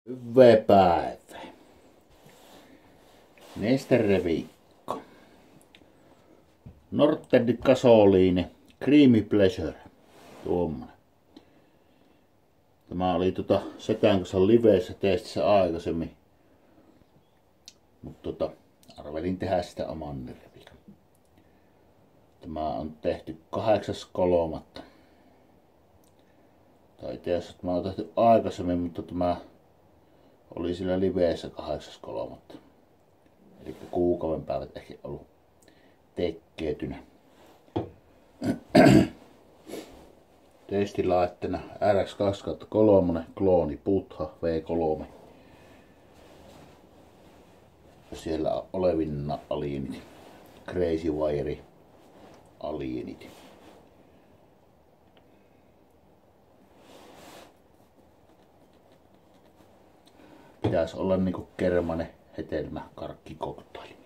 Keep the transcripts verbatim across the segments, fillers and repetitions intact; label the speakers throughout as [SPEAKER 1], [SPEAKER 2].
[SPEAKER 1] Hyvää päivää. Nestereviikko. Northern Gasoline Creamy Pleasure. Tuommoinen. Tämä oli tota Sekän kanssa liveissä testissä aikaisemmin. Mutta tota, arvelin tehdä sitä oman reviikan. Tämä on tehty kahdeksas kolmatta. Tai itse asiassa tämä on tehty aikaisemmin, mutta tämä oli sillä liveessä kahdeksas kolmatta. Eli kuukauden päivät ehkä ollut tekkeetynä. Testilaitteena R X kaksi kolme klooni Putha V kolme. Siellä olevinna aliinit. Crazy Wire aliinit. Pitäisi olla niinku kermanen hetelmä karkkikoktaili.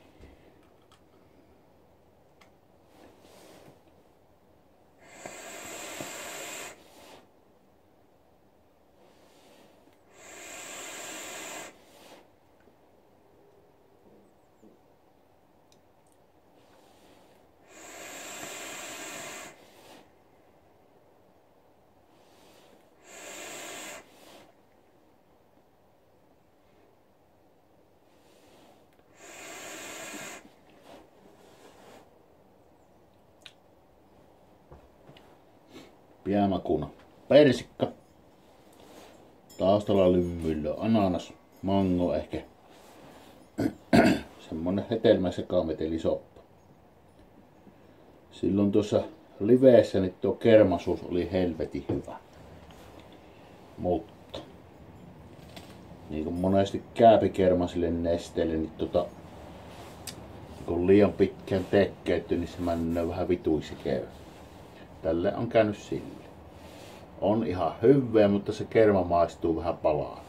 [SPEAKER 1] Jäämakuna persikka. Taustalla lymyllä ananas, mango ehkä. Semmonen hetelmä sekametelisoppa. Silloin tuossa liveessä niin tuo kermasuus oli helvetin hyvä. Mutta niin kuin monesti kääpikermasille nesteille, niin tota, kun liian pitkään tekkeetty, niin se menee vähän vituiksi käy. Tälle on käynyt sille. On ihan hyvää, mutta se kerma maistuu vähän palaaville.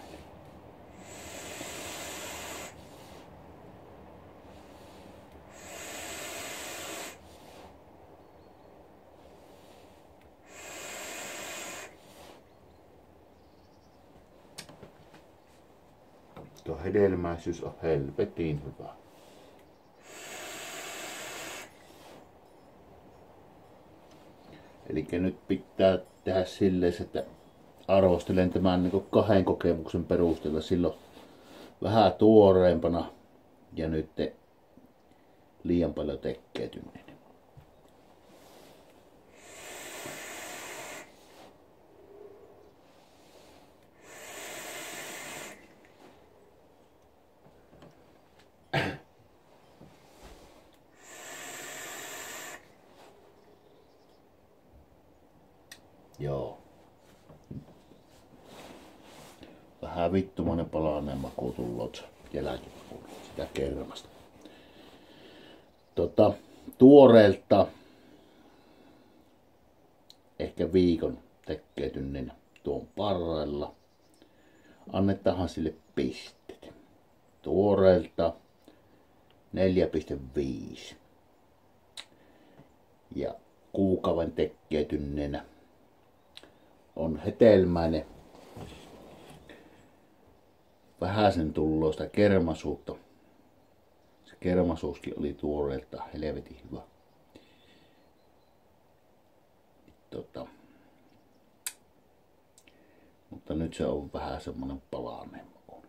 [SPEAKER 1] Tuo hedelmäisyys on helvetin hyvä. Eli nyt pitää tehdä silleen, että arvostelen tämän niin kahden kokemuksen perusteella silloin vähän tuoreempana ja nyt liian paljon tekkeetyneen. Joo. Vähän vittumainen palainen maku tullot jälkimakuun sitä kermasta. Tota, tuoreelta ehkä viikon tekkeetyneen tuon parrella. Annetaanhan sille pisteet. Tuoreelta neljä pilkku viisi. Ja kuukauden tekkeetyneenä on hetelmäinen. Vähäsen tulloo sitä kermasuutta. Se kermasuuskin oli tuoreelta helvetin hyvä. Tota. Mutta nyt se on vähän semmonen palainen maku.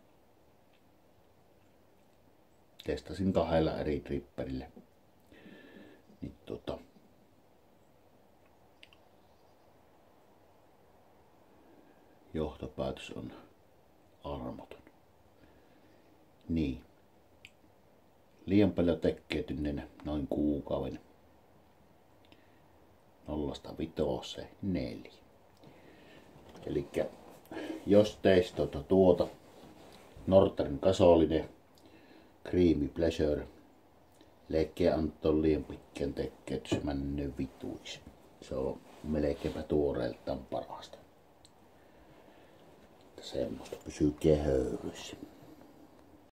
[SPEAKER 1] Testasin kahdella eri tripperillä. Niin tota. Johtopäätös on armoton. Niin. Liian paljon tekkeetyneen noin kuukauden. Nollasta vitoseen neljä. Elikkä jos teistä tuota, tuota Northern Gasoline Creamy Pleasure leikkiä antaa liian pitkään tekkeet, se menee vituiksi. Se on melkeinpä tuoreeltaan parasta. Semmoista pysyy kehöyryssä.